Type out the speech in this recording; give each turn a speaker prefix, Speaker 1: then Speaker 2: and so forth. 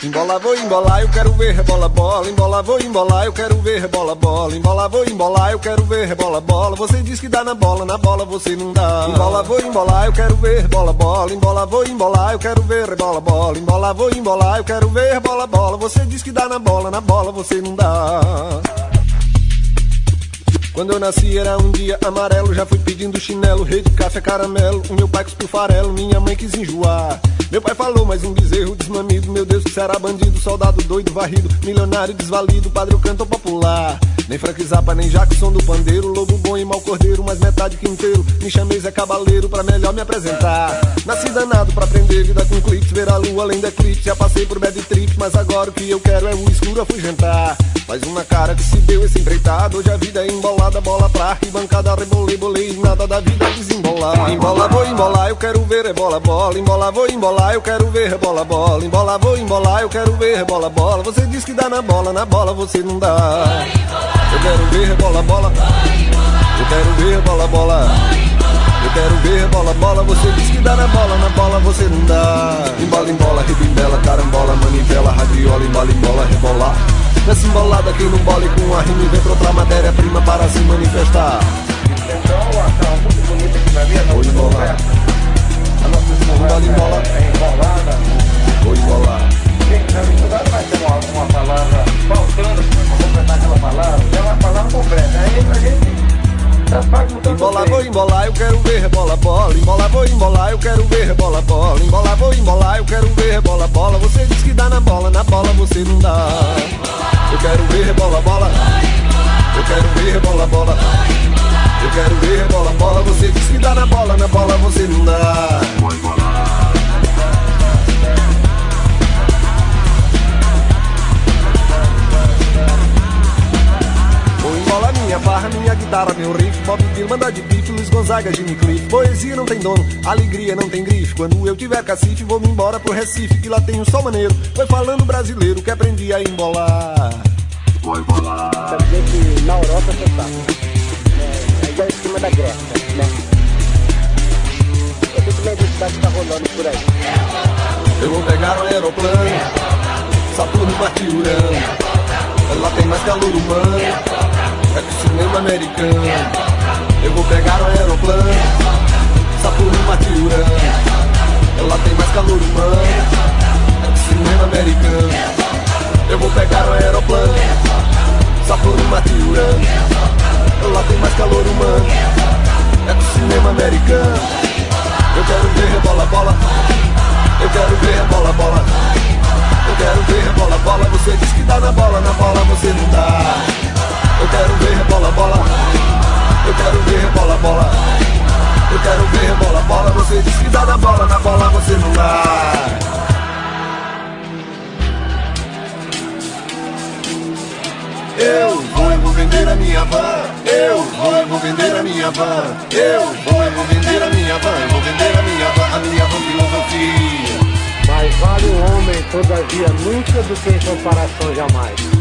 Speaker 1: Embola, vou embolar, eu quero ver rebola bola. Embola, vou embolar, eu quero ver rebola bola. Embola, vou embolar, eu quero ver rebola bola. Você diz que dá na bola você não dá. Embola, vou embolar, eu quero ver bola bola. Embola, vou embolar, eu quero ver rebola bola. Embola, vou embolar, eu quero ver bola bola. Você diz que dá na bola você não dá. Quando eu nasci era um dia amarelo, já fui pedindo chinelo, rede, café, caramelo. O meu pai cuspiu farelo, minha mãe quis enjoar. Meu pai falou, mas um bezerro desmamido, meu Deus, que será bandido, soldado doido, varrido, milionário desvalido, padre o cantor popular. Nem Frank Zappa, nem Jackson do pandeiro, lobo bom e mau cordeiro, mas metade quinteiro. Me chamei Zé Cabaleiro pra melhor me apresentar. Nasci danado pra aprender vida com clips, ver a lua além da eclipse. Já passei por bad trip, mas agora o que eu quero é o escuro afugentar. Mais uma cara que se deu esse empreitado, hoje a vida é embolada, bola pra arquibancada, rebolei, bolei, nada da vida desembolar. Embola, vou embolar, eu quero ver rebola bola. Embola, vou embolar, eu quero ver rebola bola. Embola, vou embolar, eu quero ver rebola bola. Você diz que dá na bola você não dá. Eu quero ver rebola bola. Eu quero ver rebola bola. Eu quero ver bola bola. Você diz que dá na bola você não dá. Embola, embola, ribimbela, carambola, manivela, radiola, embola, embola, rebolar. Nessa embolada quem não bole com a rima e vem pra outra matéria-prima para se manifestar.
Speaker 2: Então, uma muito bonita aqui na minha,
Speaker 1: vou embolar.
Speaker 2: A nossa
Speaker 1: embola, embola.
Speaker 2: É embolada.
Speaker 1: Vou embolar.
Speaker 2: Quem sabe estudar vai ter uma palavra faltando para completar aquela palavra. É uma palavra completa. Aí a gente faz muito.
Speaker 1: Embola, vou embolar, eu quero ver rebola bola. Embola, vou embolar, eu quero ver rebola bola. Embola, vou embolar, eu quero ver rebola bola. Você diz que dá na bola você não dá. Eu quero ver rebola bola. Eu quero ver rebola bola. Eu quero ver rebola bola. Você diz que dá na bola você não dá. Embola minha barra, minha guitarra, meu riff. Bob Dylan, manda de pife, Luiz Gonzaga, Jimmy Cliff. Poesia não tem dono, alegria não tem grife. Quando eu tiver cacife, vou-me embora pro Recife, que lá tem um sol maneiro. Foi falando brasileiro que aprendi a embolar.
Speaker 3: Vou embolar.
Speaker 4: Quer dizer que na Europa você tá é igual em cima da Grécia, né? Eu tenho que meditar que tá rolando por aí.
Speaker 1: Eu vou pegar um aeroplano, Saturno, Marte, Urano. Lá tem mais calor humano, é que o cinema americano. Eu vou pegar um aeroplano, Saturno, Marte, Urano. Lá tem mais calor humano, é que o cinema americano. Eu vou pegar um aeroplano, Saturno, Marte, Urano. Lá tem mais calor humano, é que o cinema americano. Eu quero ver rebola bola. Eu quero ver bola bola. Eu quero ver bola bola. Você diz que dá na bola você não dá. Eu quero ver bola bola. Eu quero ver bola bola. Eu quero ver bola bola. Você diz que dá na bola você não dá. Eu vou vender a minha van. Eu vou vender a minha van. Eu vou vender a minha van. Eu vou vender a minha van filosofia.
Speaker 4: Mais vale um homem, todavia, nunca do que em comparação jamais.